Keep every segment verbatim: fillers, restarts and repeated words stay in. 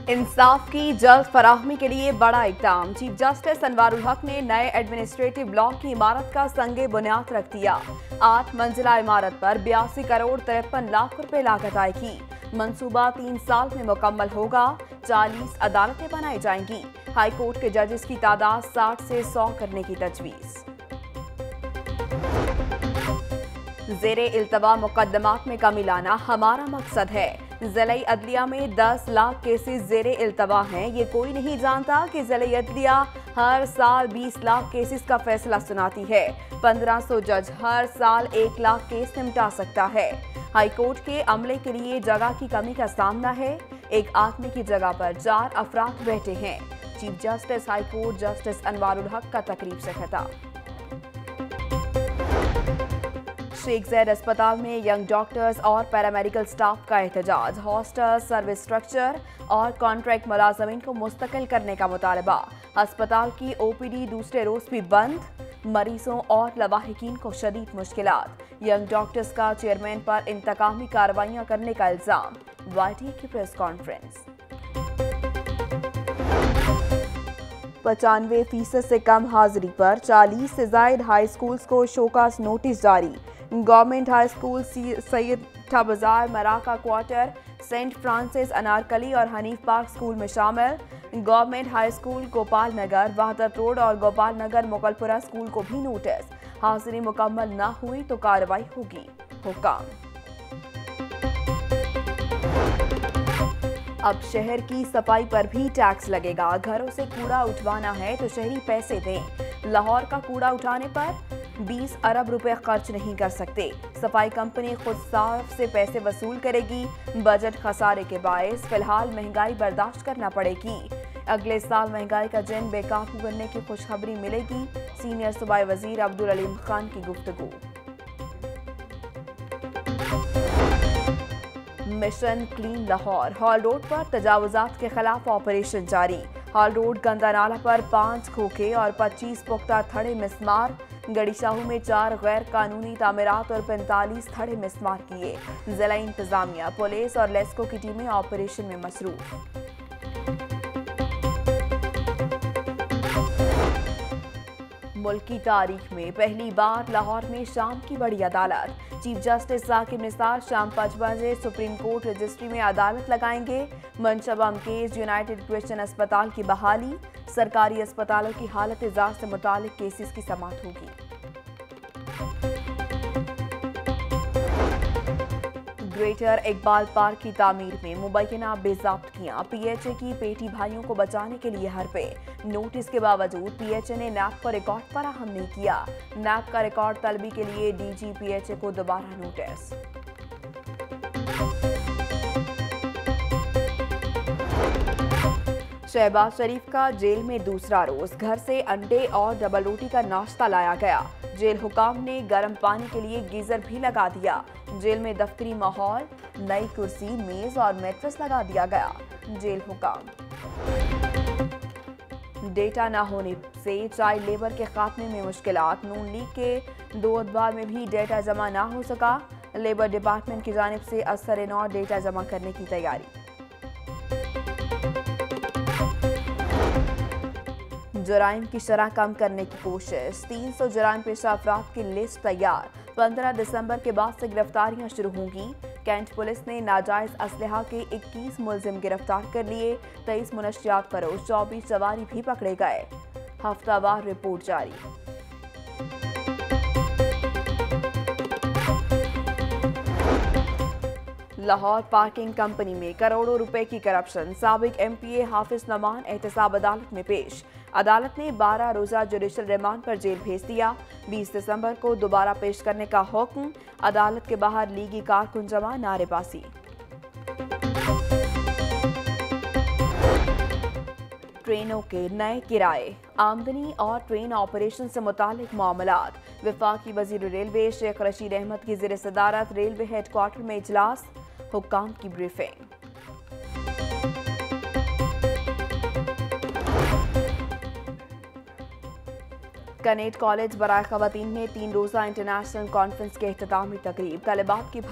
इंसाफ की जल्द फराहमी के लिए बड़ा इक़दाम। चीफ जस्टिस अनवारुल हक ने नए एडमिनिस्ट्रेटिव ब्लॉक की इमारत का संगे बुनियाद रख दिया। आठ मंजिला इमारत पर बयासी करोड़ तिरपन लाख रुपए लागत आएगी। मंसूबा तीन साल में मुकम्मल होगा। चालीस अदालतें बनाई जाएंगी। हाई कोर्ट के जजेस की तादाद साठ से सौ करने की तजवीज़। ज़ेरे इल्तवा मुकदमात में कमी लाना हमारा मकसद है। ज़िले अदलिया में दस लाख केसेस ज़ेरे इल्तवा हैं। ये कोई नहीं जानता कि ज़िले अदलिया हर साल बीस लाख केसेस का फैसला सुनाती है। पंद्रह सौ जज हर साल एक लाख केस निपटा सकता है। हाई कोर्ट के अमले के लिए जगह की कमी का सामना है। एक आदमी की जगह पर चार अफराद बैठे हैं। Chief justice high court justice Anwarul Haq का तकरीब से खिताब। शेख ज़ैद अस्पताल में यंग डॉक्टर्स और पैरामेडिकल स्टाफ का एहतजाज। हॉस्टल, सर्विस स्ट्रक्चर और कॉन्ट्रैक्ट मुलाजमीन को मुस्तकिल करने का मुतालबा। अस्पताल की ओपीडी दूसरे रोज भी बंद। मरीजों और लवाहिकीन को शदीद मुश्किलात। यंग डॉक्टर्स का चेयरमैन पर इंतकामी कार्रवाइयां करने का इल्जाम। वाईटी की प्रेस कॉन्फ्रेंस। पचानवे फीसद से कम हाजिरी पर चालीस से जायद हाई स्कूल्स को शोकास नोटिस जारी। Government high school Syed Bazaar, मराका क्वार्टर, सेंट फ्रांसिस, अनारकली और हनीफ पार्क स्कूल में शामिल। Government high school Gopal Nagar, Wahdat road और गोपाल नगर मुगलपुरा स्कूल को भी नोटिस। हाजिरी मुकम्मल न हुई तो कार्रवाई होगी। हुक्म। अब शहर की सफाई पर भी टैक्स लगेगा। घरों से कूड़ा उठवाना है तो शहरी पैसे दें। लाहौर का कूड़ा उठाने पर बीस अरब रुपए खर्च नहीं कर सकते। सफाई कंपनी खुद साफ से पैसे वसूल करेगी। बजट खसारे के बायस फिलहाल महंगाई बर्दाश्त करना पड़ेगी। अगले साल महंगाई का जिन बेकाबू बनने की खुशखबरी मिलेगी। सीनियर सूबाई वजीर अब्दुल अलीम खान की गुफ्तगू। Mission clean Lahore. Hall Road पर तजावुजात के खिलाफ ऑपरेशन जारी। हॉल रोड गंदा नाला पर पांच खोखे और पच्चीस पुख्ता थड़े मिस्मार। गड़ीशाहू में चार गैर कानूनी तामीरात और पैंतालीस थड़े मिस्मार किए। जिला इंतजामिया, पुलिस और लेस्को की टीमें ऑपरेशन में मसरूफ। मुल्क की तारीख में पहली बार लाहौर में शाम की बड़ी अदालत। चीफ जस्टिस साकिब निसार शाम पाँच बजे सुप्रीम कोर्ट रजिस्ट्री में अदालत लगाएंगे। मनशबम केस यूनाइटेड क्रिश्चियन अस्पताल की बहाली। सरकारी अस्पतालों की हालत इजार से मुतालिक केसेस की समाअत होगी। ग्रेटर इकबाल पार्क की तामीर में मुबैना बेज़ाब्तियां। पीएचए की पेटी भाइयों को बचाने के लिए हर पे। नोटिस के बावजूद पीएचए ने नैब को रिकॉर्ड फराहम नहीं किया। नैब का रिकॉर्ड तलबी के लिए डीजी पीएचए को दोबारा नोटिस। शहबाज शरीफ का जेल में दूसरा रोज। घर से अंडे और डबल रोटी का नाश्ता लाया गया। जेल हुकाम ने गर्म पानी के लिए गीजर भी लगा दिया। जेल में दफ्तरी माहौल, नई कुर्सी, मेज और मैट्रेस लगा दिया गया। जेल हुकाम। डेटा न होने से चाइल्ड लेबर के खात्मे में मुश्किलात। नून लीग के दो अदवार में भी डेटा जमा ना हो सका। लेबर डिपार्टमेंट की जानिब से असर नौ डेटा जमा करने की तैयारी। जुराइम की शरह कम करने की कोशिश। तीन सौ जुराइम पेशा अफराद की लिस्ट तैयार। पंद्रह दिसंबर के बाद से गिरफ्तारियां शुरू होंगी। कैंट पुलिस ने नाजायज असलहा के इक्कीस मुलजिम गिरफ्तार कर लिए। तेईस मुनशियात फरोश, चौबीस सवारी भी पकड़े गए। हफ्तावार रिपोर्ट जारी। लाहौर पार्किंग कंपनी में करोड़ों रुपए की करप्शन। साबिक एमपीए हाफिज नमान एहतसाब अदालत में पेश। अदालत ने बारह रोजा जुडिशल रिमांड पर जेल भेज दिया। बीस दिसंबर को दोबारा पेश करने का हुक्म। अदालत के बाहर लीगी कारकुन जमा नारेबाजी। ट्रेनों के नए किराए, आमदनी और ट्रेन ऑपरेशन से मुतालिक मामलात। वफाकी वजीर रेलवे शेख रशीद अहमद की ज़ेर सदारत रेलवे हेडक्वार्टर में इजलास। हुक्काम की ब्रीफिंग। कनेट कॉलेज बराए खवातीन में तीन रोज़ा इंटरनेशनल कॉन्फ्रेंस के इख्तितामी तकरीब। तलबात की भरपूर शिरकत। Chairman H E C doctor Nizamuddin बतौर मेहमान खुसूसी शरीक।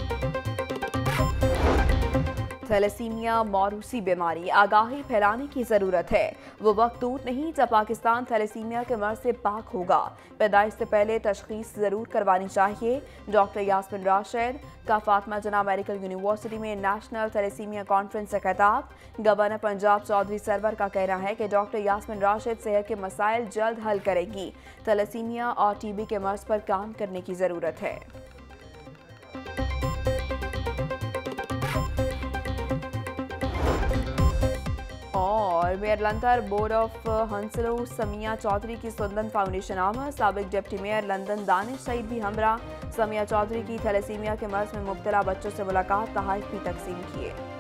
थैलेसीमिया मौरूसी बीमारी, आगाही फैलाने की ज़रूरत है। वो वक्त दूर नहीं जब पाकिस्तान थैलेसीमिया के मर्ज से पाक होगा। पैदाइश से पहले तशखीस ज़रूर करवानी चाहिए। डॉक्टर यास्मिन राशिद का फातिमा जना मेडिकल यूनिवर्सिटी में नेशनल थैलेसीमिया कॉन्फ्रेंस से खिताब। गवर्नर पंजाब चौधरी सरवर का कहना है कि डॉक्टर यास्मिन राशिद सेहत के मसाइल जल्द हल करेगी। थैलेसीमिया और टीबी के मर्ज पर काम करने की ज़रूरत है। और mayor London borough of Hounslow Samia Chaudhry की सुंदन फाउंडेशन आमद। साबिक deputy mayor London Danish Saeed भी हमरा। समिया चौधरी की थैलेसीमिया के मर्ज में मुब्तला बच्चों से मुलाकात, तहाइफ भी तकसीम किए।